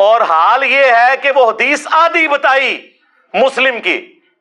اور حال یہ ہے کہ وہ حدیث آدھی بتائی مسلم کی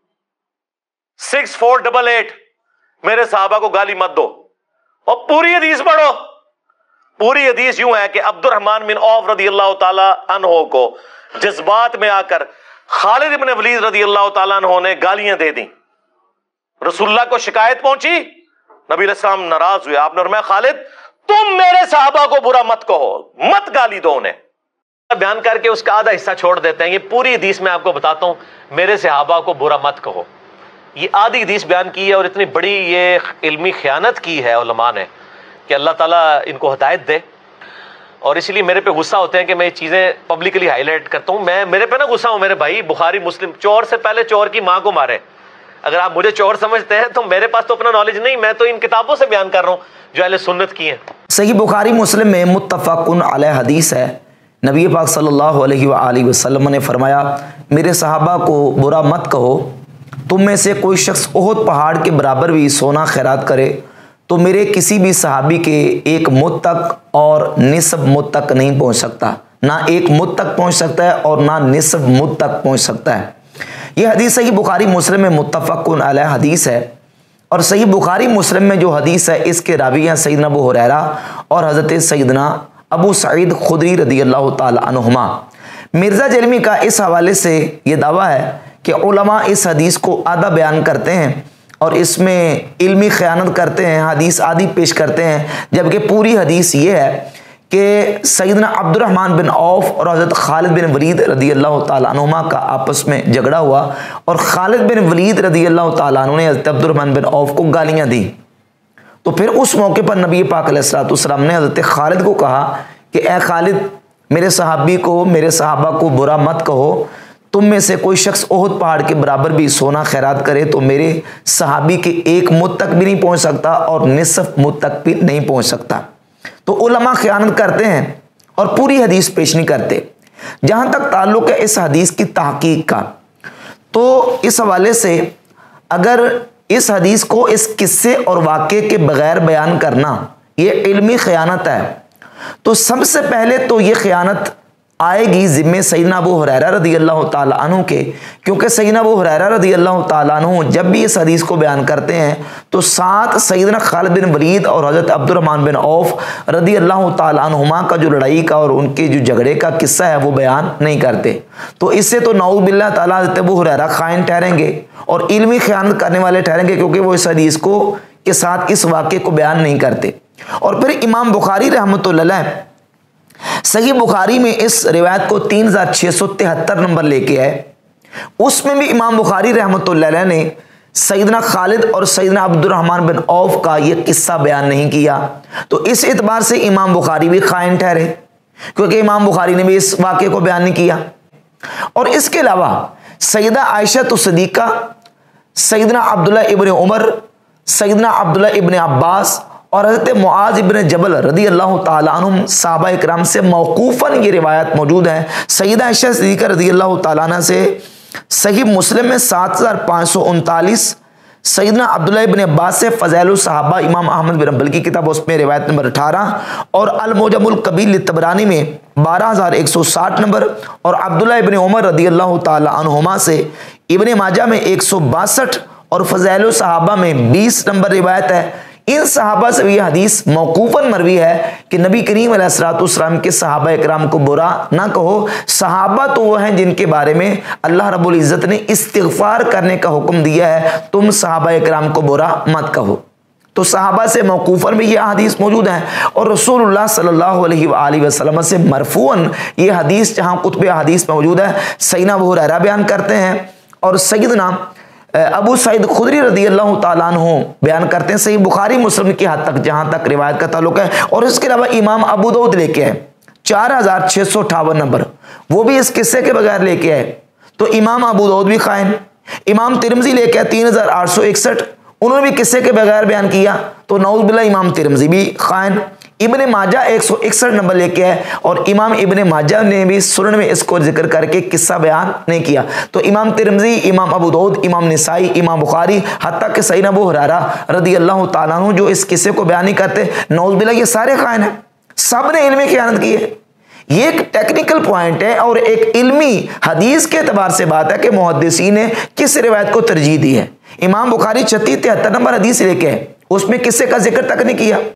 6488 میرے صحابہ کو گالی مت دو، اور پوری حدیث پڑھو. پوری حدیث یوں ہے کہ عبد الرحمن بن عوف رضی اللہ تعالی عنہ کو جذبات میں آ کر خالد بن ولید رضی اللہ تعالیٰ عنہ نے گالیاں دے دیں. رسول اللہ کو شکایت پہنچی، نبی علیہ السلام ناراض ہوئے. آپ نے فرمایا خالد تم میرے صحابہ کو برا مت کہو، مت گالی دو انہیں. بیان کر کے اس کا آدھا حصہ چھوڑ دیتے ہیں. یہ پوری حدیث میں آپ کو بتاتا ہوں، میرے صحابہ کو برا مت کہو. یہ آدھی حدیث بیان کی ہے، اور اتنی بڑی یہ علمی خیانت کی ہے علماء نے کہ اللہ تعالیٰ ان کو ہدایت دے. اور اس لیے میرے پہ غصہ ہوتے ہیں کہ میں یہ چیزیں پبلکلی ہائی لائٹ کرتا ہوں. میرے پہ نا غصہ ہوں میرے بھائی، بخاری مسلم چور سے پہلے چور کی ماں کو مارے. اگر آپ مجھے چور سمجھتے ہیں تو میرے پاس تو اپنا نالج نہیں، میں تو ان کتابوں سے بیان کر رہا ہوں جو اہل سنت کی ہیں. صحیح بخاری مسلم میں متفق علیہ حدیث ہے، نبی پاک صلی اللہ علیہ وآلہ وسلم نے فرمایا میرے صحابہ کو برا مت کہو. تم میں سے کوئی شخص احد پہاڑ کے برابر بھی سونا خیرات کرے تو میرے کسی بھی صحابی کے ایک مد تک اور نصف مد تک نہیں پہنچ سکتا. نہ ایک مد تک پہنچ سکتا ہے اور نہ نصف مد تک پہنچ سکتا ہے. یہ حدیث صحیح بخاری مسلم میں متفق علیہ حدیث ہے. اور صحیح بخاری مسلم میں جو حدیث ہے اس کے راوی ہیں سیدنا ابو ہریرہ اور حضرت سیدنا ابو سعید خدری رضی اللہ تعالی عنہما. مرزا جرمی کا اس حوالے سے یہ دعویٰ ہے کہ علماء اس حدیث کو آدھا بیان کرتے ہیں اور اس میں علمی خیانت کرتے ہیں، حدیث آدھی پیش کرتے ہیں، جبکہ پوری حدیث یہ ہے کہ سیدنا عبد الرحمن بن عوف اور حضرت خالد بن ولید رضی اللہ تعالیٰ عنہما کا آپس میں جھگڑا ہوا، اور خالد بن ولید رضی اللہ تعالیٰ عنہ نے حضرت عبد الرحمن بن عوف کو گالیاں دی. تو پھر اس موقع پر نبی پاک علیہ الصلوۃ والسلام نے حضرت خالد کو کہا کہ اے خالد میرے صحابہ کو برا مت کہو. تم میں سے کوئی شخص احد پہاڑ کے برابر بھی سونا خیرات کرے تو میرے صحابی کے ایک مد تک بھی نہیں پہنچ سکتا اور نصف مد تک بھی نہیں پہنچ سکتا. تو علماء خیانت کرتے ہیں اور پوری حدیث پیش نہیں کرتے. جہاں تک تعلق ہے اس حدیث کی تحقیق کا، تو اس حوالے سے اگر اس حدیث کو اس قصے اور واقعے کے بغیر بیان کرنا یہ علمی خیانت ہے، تو سب سے پہلے تو یہ خیانت آئے گی ذمہ سیدنا ابو ہریرہ رضی اللہ تعالیٰ عنہ کے، کیونکہ سیدنا ابو ہریرہ رضی اللہ تعالیٰ عنہ جب بھی اس حدیث کو بیان کرتے ہیں تو ساتھ سیدنا خالد بن ولید اور حضرت عبد الرحمن بن عوف رضی اللہ تعالیٰ عنہما کا جو لڑائی کا اور ان کے جو جھگڑے کا قصہ ہے وہ بیان نہیں کرتے. تو اس سے تو نعوذ باللہ تعالیٰ حضرت ابو ہریرہ خائن ٹھہریں گے اور علمی خیانت کرنے والے ٹھہریں گے، کیونکہ وہ اس حدیث کو کے ساتھ اس واقعے کو بیان نہیں کرتے. اور پھر امام بخاری رحمۃ اللہ علیہ صحیح بخاری میں اس روایت کو 3673 نمبر لے کے آئے. اس میں بھی امام بخاری رحمۃ اللہ علیہ نے سیدنا خالد اور سیدنا عبد الرحمن بن عوف کا یہ قصہ بیان نہیں کیا. تو اس اعتبار سے امام بخاری بھی خائن ٹھہرے، کیونکہ امام بخاری نے بھی اس واقعے کو بیان نہیں کیا. اور اس کے علاوہ سیدہ عائشہ صدیقہ، سیدنا عبداللہ ابن عمر، سیدنا عبداللہ ابن عباس اور حضرت معاذ ابن جبل رضی اللہ تعالیٰ عنہ صحابہ اکرام سے موقوفاً یہ روایت موجود ہے. سیدہ عائشہ صدیقہ رضی اللہ تعالیٰ عنہ سے صحیح مسلم میں 7539، سیدنا عبداللہ ابن عباس سے فضائل الصحابہ امام احمد بن حنبل کی کتاب اس میں روایت نمبر 18، اور المعجم الکبیر للطبرانی میں 12160 نمبر، اور عبداللہ ابن عمر رضی اللہ تعالیٰ عنہما سے ابن ماجہ میں 162 اور فضائل الصحابہ میں 20 نمبر روایت ہے. ان صحابہ سے یہ حدیث موقوفاً مروی ہے کہ نبی کریم علیہ الصلوۃ والسلام کے صحابہ اکرام کو برا نہ کہو. صحابہ تو وہ ہیں جن کے بارے میں اللہ رب العزت نے استغفار کرنے کا حکم دیا ہے، تم صحابہ اکرام کو برا مت کہو. تو صحابہ سے موقوفاً بھی یہ حدیث موجود ہے، اور رسول اللہ صلی اللہ علیہ وآلہ وسلم سے مرفوعاً یہ حدیث جہاں کتب حدیث موجود ہے سیدنا ابو ہریرہ بیان کرتے ہیں اور سیدنا ابو سعید خدری رضی اللہ تعالیٰ عنہ بیان کرتے ہیں صحیح بخاری مسلم کی حد تک جہاں تک روایت کا تعلق ہے. اور اس کے علاوہ امام ابو داؤد لے کے آئے 4658 نمبر، وہ بھی اس قصے کے بغیر لے کے آئے. تو امام ابو داؤد بھی خائن. امام ترمذی لے کے آئے 3861، انہوں نے بھی قصے کے بغیر بیان کیا، تو نعوذ باللہ امام ترمذی بھی خائن. ابن ماجہ 161 نمبر لے کے ہے، اور امام ابن ماجہ نے بھی سنن میں اس کو ذکر کر کے قصہ بیان نہیں کیا. تو امام ترمذی، امام ابو داؤد، امام نسائی، امام بخاری، حتیٰ کہ سیدنا ابو ہریرہ رضی اللہ تعالیٰ عنہ جو اس قصے کو بیان نہیں کرتے، نعوذ باللہ یہ سارے خائن ہیں. سب نے علمی خیانت کی ہے. یہ ایک ٹیکنیکل پوائنٹ ہے اور ایک علمی حدیث کے اعتبار سے بات ہے کہ محدثین نے کس روایت کو ترجیح دی ہے۔ امام بخاری 3673 نمبر حدیث لے کے اس میں قصے کا ذکر تک نہیں کیا۔